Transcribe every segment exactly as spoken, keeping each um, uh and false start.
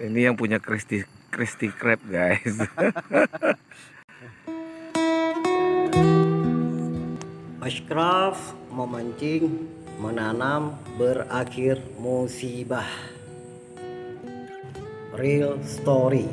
Ini yang punya Krusty Krusty Krab, guys. Bushcraft memancing, menanam, berakhir musibah. Real story.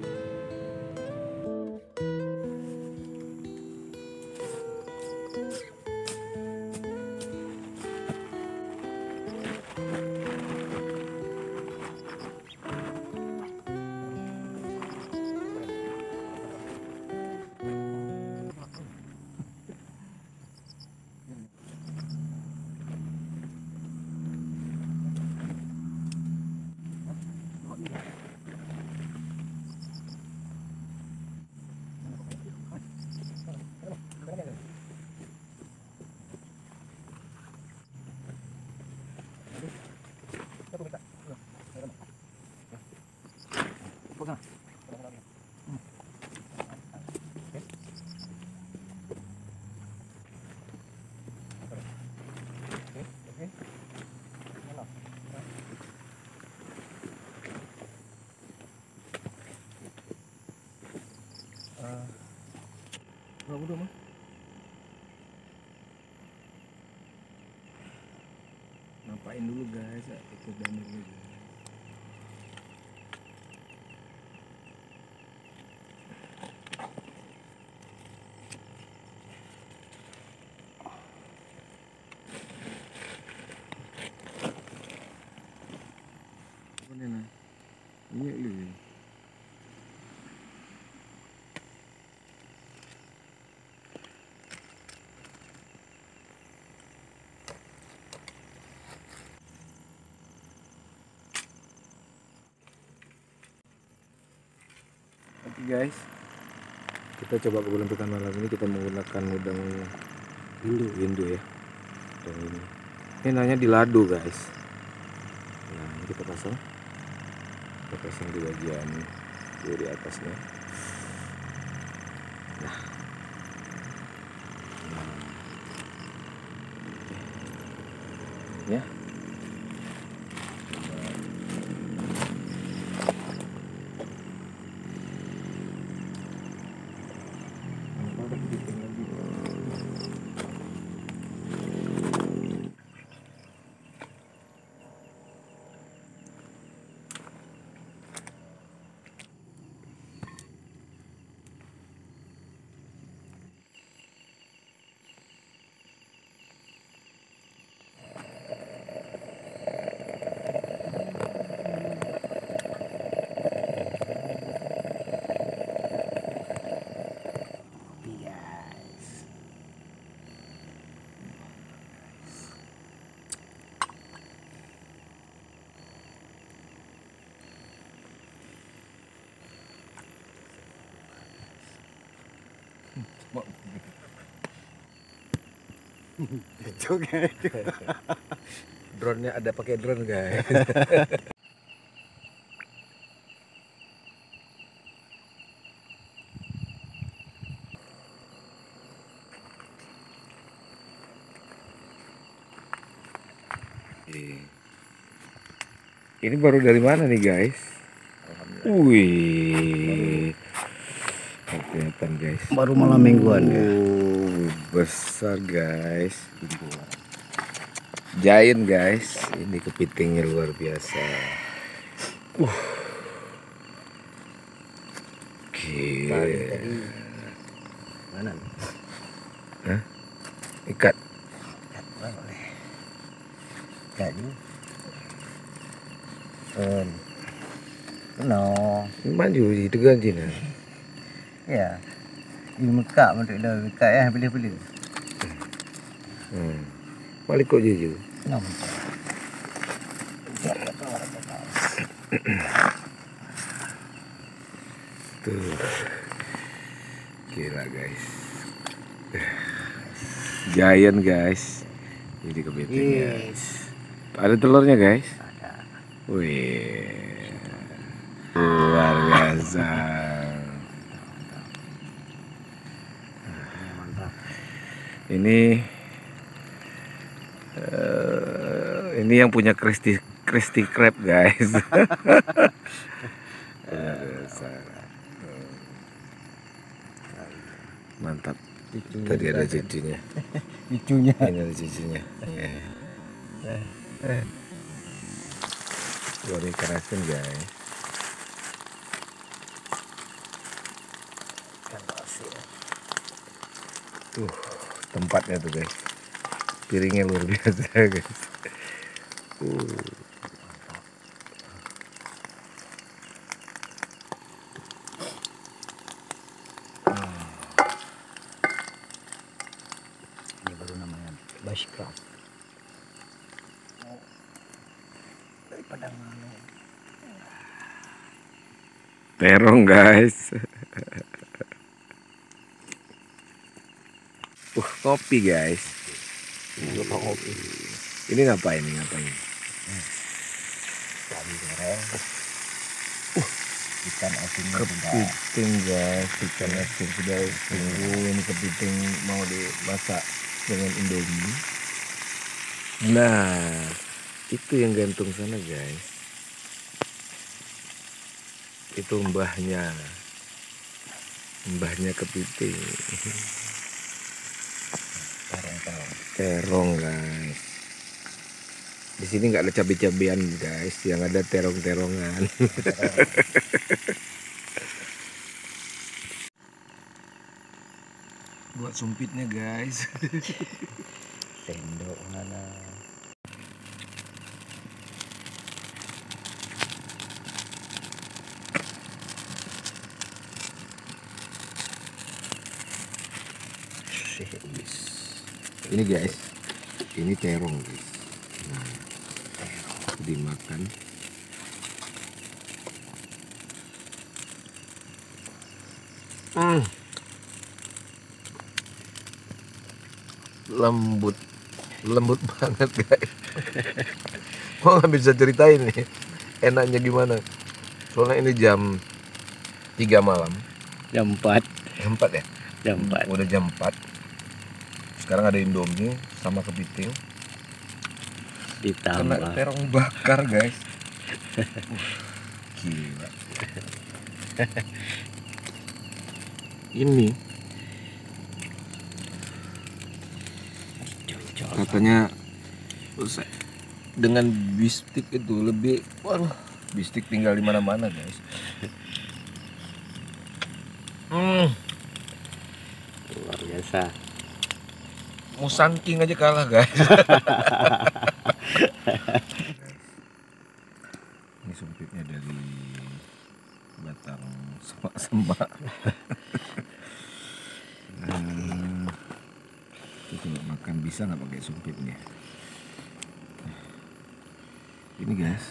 Udah mah. Ngapain dulu, guys? Ikut damai dulu. Mana? Ini dulu. Oke guys, kita coba keberuntungan malam ini. Kita menggunakan udang Hindu, Hindu ya. Udang ini. Ini namanya dilado guys. Nah ini kita pasang, kita pasang di bagian kiri atasnya. Nah, ya. Itu guys. Drone-nya ada pakai drone guys. Ini baru dari mana nih guys? Wih, kelihatan guys. Baru malam mingguan ya. Uh, besar guys. Giant guys. Ini kepitingnya luar biasa. Uh. Gila. Tadi mana? Hah? Ikat. Ikat boleh. Jadi. Um, no. Maju itu kan Cina. Ya. Ini mekak untuk dah mekak ya pilih-pilih. Hmm. Balik kok jujur. No. Tuh. Gila guys. Giant guys. Jadi kepitingnya. Yes. Ada telurnya guys. Ada. Wih. Luar biasa. Mantap. Ini uh, ini yang punya Krusty Krusty Krab guys. Mantap. Cucunya Tadi ada juga cucunya. cucunya. Ini ada cucunya. Luar ikan asin guys. Ikan asin. Tuh tempatnya tuh guys. Piringnya luar biasa guys. Uh. Ini baru namanya bushcraft. Oh, dari Padang Manu. Terong guys. Uh, kopi guys. Lupa kopi. Ini ngapain nih ngapain? Ikan goreng. Uh, ikan asin juga. Kepiting guys, ikan asin sudah tunggu. Ini kepiting mau dimasak dengan indomie. Nah, itu yang gantung sana guys. Itu mbahnya, mbahnya kepiting. Terong-terong. Terong guys. Di sini nggak ada cabai-cabean guys, yang ada terong-terongan. Buat sumpitnya guys. Sendok mana? Ini guys, ini terong guys. Nah, dimakan. Hmm. Lembut, lembut banget guys. Gua nggak bisa ceritain nih enaknya gimana. Soalnya ini jam tiga malam. Jam empat. Jam empat ya? Jam empat. Udah jam empat. Sekarang ada indomie sama kepiting. Kena Ditambah terong bakar guys. uh, Gila. Ini katanya dengan bistik itu lebih, waduh, bistik tinggal di mana-mana guys. Hmm, luar biasa. Musangking aja kalah guys. Ini sumpitnya dari batang semak-semak. Nah, itu kalau makan bisa nggak pakai sumpitnya? Ini guys.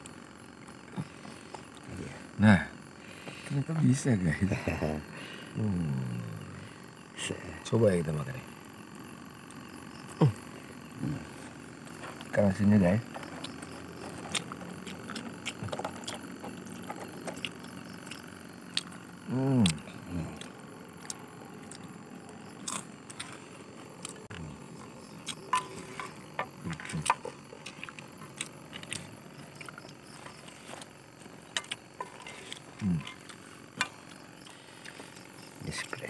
Nah, ternyata bisa guys. Hmm. Coba ya kita makan ya. Ikan asinnya guys. Hmm. Hmm. Discret.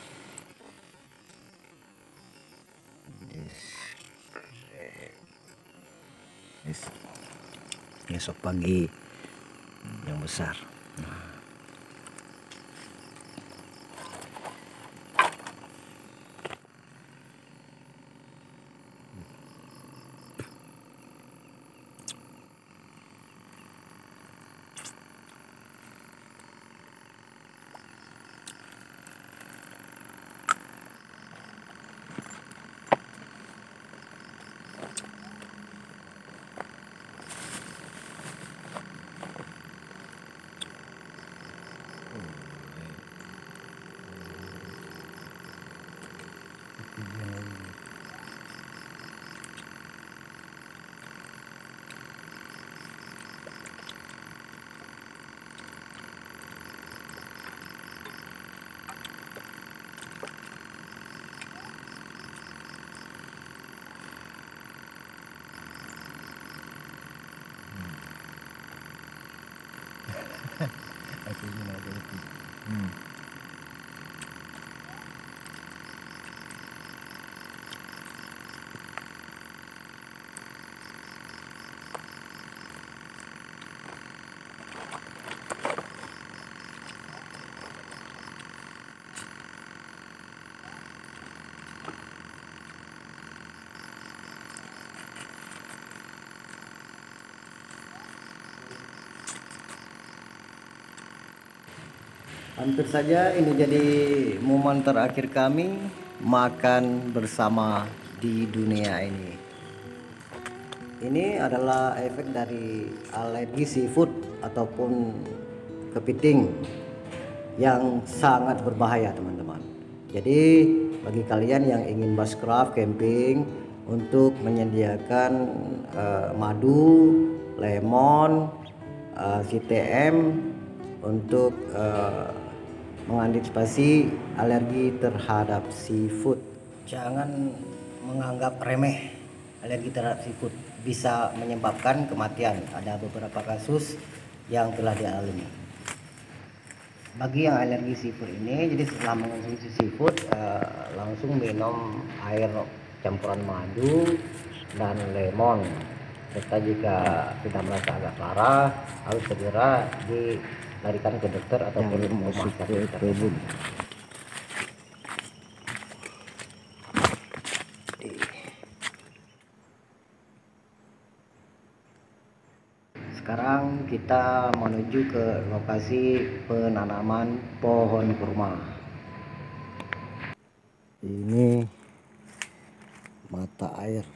Yes. Besok pagi yang besar. Hmm. Hampir saja ini jadi momen terakhir kami makan bersama di dunia ini. Ini adalah efek dari alergi seafood ataupun kepiting yang sangat berbahaya, teman-teman. Jadi bagi kalian yang ingin bushcraft camping untuk menyediakan uh, madu, lemon, uh, C T M untuk uh, mengantisipasi alergi terhadap seafood. Jangan menganggap remeh alergi terhadap seafood, bisa menyebabkan kematian. Ada beberapa kasus yang telah dialami. Bagi yang alergi seafood ini, jadi setelah mengonsumsi seafood uh, langsung minum air campuran madu dan lemon. Serta jika sudah merasa agak parah, harus segera dilarikan ke dokter ataupun rumah sakit terdekat. Sekarang kita menuju ke lokasi penanaman pohon kurma. Ini mata air.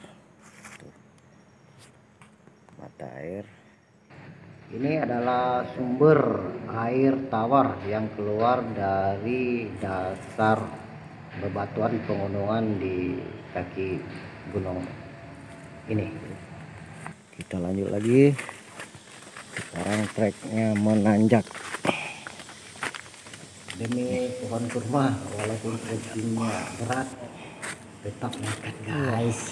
Mata air. Ini adalah sumber air tawar yang keluar dari dasar bebatuan pegunungan di kaki gunung ini. Kita lanjut lagi. Sekarang treknya menanjak demi pohon kurma, walaupun trekkingnya berat tetap nekat guys.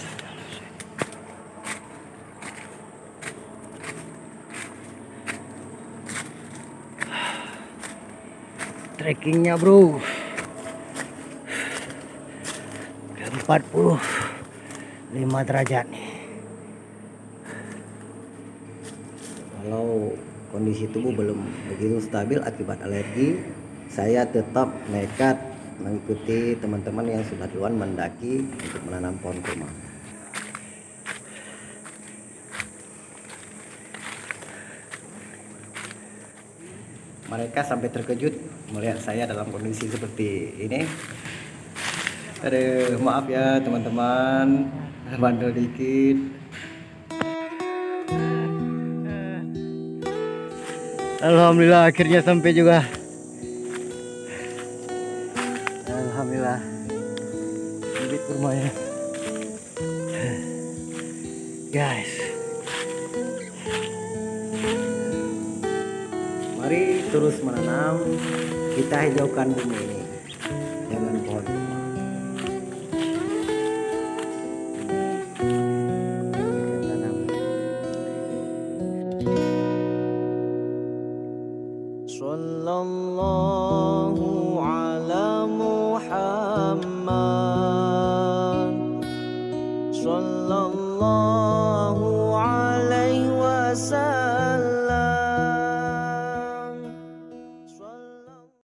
Trekkingnya bro ke empat puluh lima derajat. Kalau kondisi tubuh belum begitu stabil akibat alergi, saya tetap nekat mengikuti teman-teman yang sudah duluan mendaki untuk menanam pohon kurma. Mereka sampai terkejut melihat saya dalam kondisi seperti ini. Aduh, maaf ya teman-teman, bandel dikit. Alhamdulillah akhirnya sampai juga. Alhamdulillah bibit kurmanya guys. Mari terus menanam, kita hijaukan bumi ini dengan pohon kurma. Sallallahu ala Muhammad.